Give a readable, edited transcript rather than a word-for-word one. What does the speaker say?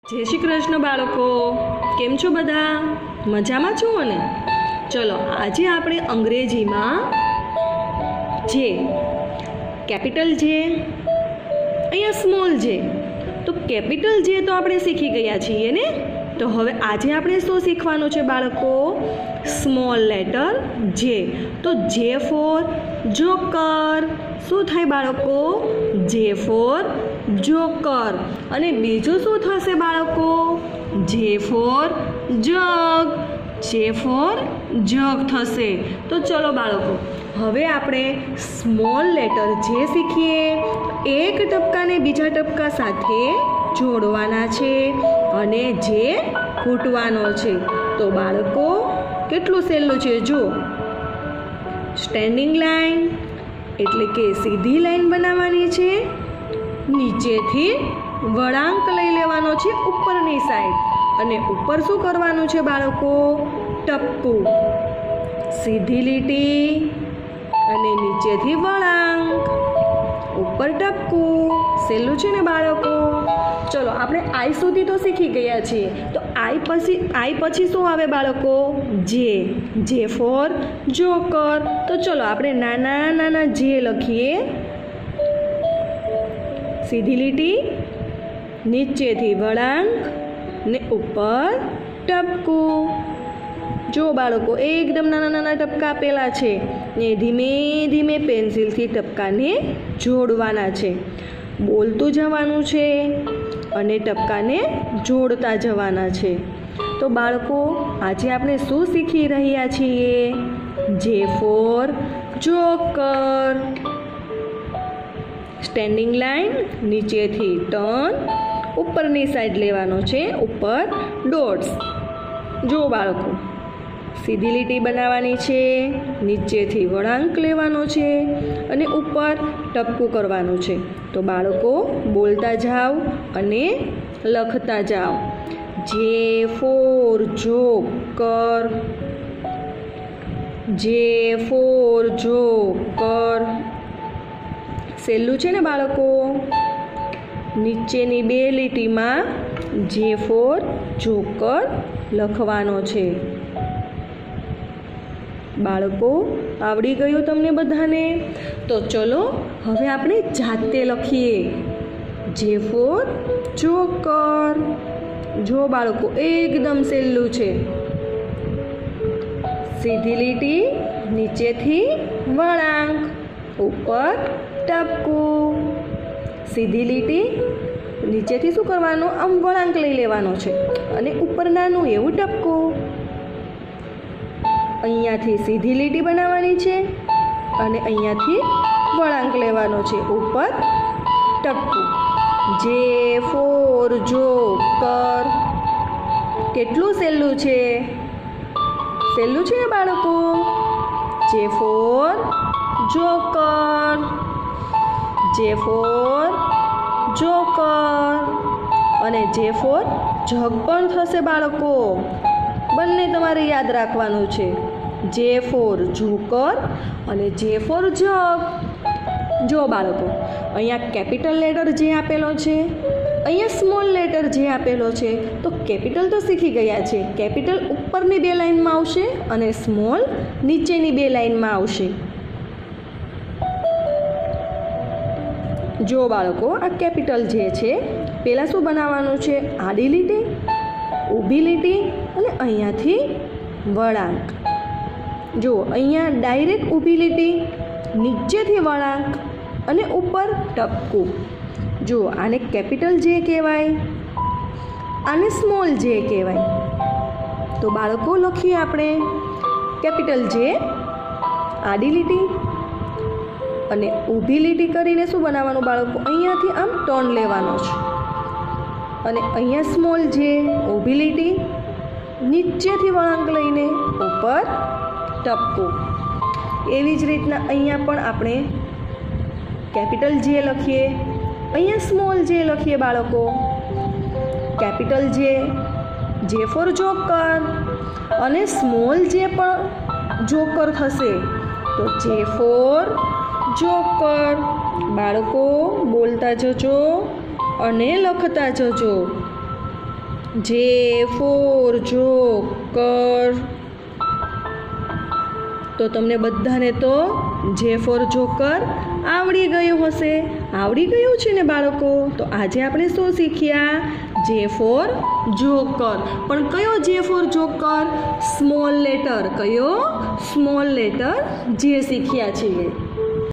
જય શ્રી કૃષ્ણ બાળકો, કેમ છો બધા? મજામાં છો ને? ચલો આજે આપણે અંગ્રેજીમાં જે કેપિટલ જે, અહીંયા સ્મોલ જે, તો કેપિટલ જે તો આપણે શીખી ગયા છીએ ને. તો હવે આજે આપણે શું શીખવાનું છે બાળકો? સ્મોલ લેટર જે. તો જે ફોર જોકર. શું થાય બાળકો? J for joker. અને બીજું શું થશે બાળકો? જે ફોર જગ. જે ફોર જગ થશે. તો ચલો બાળકો, હવે આપણે સ્મોલ લેટર જે શીખીએ. એક ટપકાને બીજા ટપકા સાથે જોડવાના છે અને જે ઘૂંટવાનો છે. તો બાળકો કેટલું સહેલું છે જો. સ્ટેન્ડિંગ લાઈન એટલે કે સીધી લાઈન બનાવવાની છે. નીચેથી વળાંક લઈ લેવાનો છે ઉપરની સાઈડ. અને ઉપર શું કરવાનું છે બાળકો? ટપકું. સીધી લીટી અને નીચેથી વળાંક, ઉપર ટપકું. સહેલું છે ને બાળકો? ચલો આપણે આઈ સુધી તો શીખી ગયા છીએ. તો આઈ પછી શું આવે બાળકો? જે. જે ફોર જોકર. તો ચલો આપણે નાના નાના જે લખીએ. સીધી લીટી, નીચેથી વળાંક ને ઉપર ટપકું. જો બાળકો એકદમ નાના નાના ટપકા આપેલા છે ને ધીમે ધીમે પેન્સિલથી ટપકાને જોડવાના છે. બોલતું જવાનું છે અને ટપકાને જોડતા જવાના છે. તો બાળકો આજે આપણે શું શીખી રહ્યા છીએ? J for joker. Standing line, નીચેથી ટર્ન, ઉપરની સાઈડ લેવાનો છે, ઉપર ડોટ્સ. જો બાળકો સીધી લીટી બનાવવાની છે, નીચેથી વળાંક લેવાનો છે અને ઉપર ટપકું કરવાનું છે. તો બાળકો બોલતા જાઓ અને લખતા જાઓ. J for joker. J for joker. સહેલું છે ને બાળકો? નીચેની બે લીટીમાં જે ફોર જોકર લખવાનો છે. બાળકો આવડી ગયું તમને બધાને? તો ચલો હવે આપણે જાતે લખીએ. જે ફોર જોકર. જો બાળકો એકદમ સહેલું છે. સીધી લીટી, નીચેથી વળાંક, ઉપર ટપકું. સીધી લીટી, નીચેથી શું કરવાનું? આમ વળાંક લઈ લેવાનો છે અને ઉપર નાનું એવું ટપકું. અહીંયાથી સીધી લીટી બનાવવાની છે અને અહીંયાથી વળાંક લેવાનો છે, ઉપર ટપકું. જે ફોર જોકર. કેટલું સહેલું છે? સહેલું છે ને બાળકો? J for joker. J for joker. અને જે ફોર જગ પણ થશે બાળકો. બંને તમારે યાદ રાખવાનું છે. જે ફોર જોકર અને જે ફોર જગ. જો બાળકો અહીંયા કેપિટલ લેટર જે આપેલો છે, અહીંયા સ્મોલ લેટર જે આપેલો છે. તો કેપિટલ તો શીખી ગયા છે. કેપિટલ ઉપરની બે લાઈનમાં આવશે અને સ્મોલ નીચેની બે લાઈનમાં આવશે. જો બાળકો આ કેપિટલ જે છે, પહેલાં શું બનાવવાનું છે? આડી લીટી, ઊભી લીટી અને અહીંયાથી વળાંક. જો અહીંયા ડાયરેક્ટ ઊભી લીટી, નીચેથી વળાંક અને ઉપર ટપકું. જો આને કેપિટલ જે કહેવાય, આને સ્મોલ જે કહેવાય. તો બાળકો લખીએ આપણે. કેપિટલ જે આડી લીટી અને ઊભી લીટી કરીને શું બનાવવાનું બાળકો? અહીંયાથી આમ ટર્ન લેવાનો છે અને અહીંયા સ્મોલ જે ઊભી લીટી, નીચેથી વળાંક લઈને ઉપર ટપકું. એવી જ રીતના અહીંયા પણ આપણે કેપિટલ જે લખીએ, અહીંયા સ્મોલ જે લખીએ બાળકો. કેપિટલ જે ફોર જોકર અને સ્મોલ જે પણ જોકર થશે. તો જે ફોર જોકર. બાળકો બોલતા જજો અને લખતા જજો. જે ફોર જોકર. તો તમને બધાને તો જે ફોર જોકર આવડી ગયું હશે. આવડી ગયું છે ને બાળકો? તો આજે આપણે શું શીખ્યા? જે ફોર જોકર. પણ કયો J for joker? Small letter. કયો? સ્મોલ લેટર જે શીખ્યા છીએ.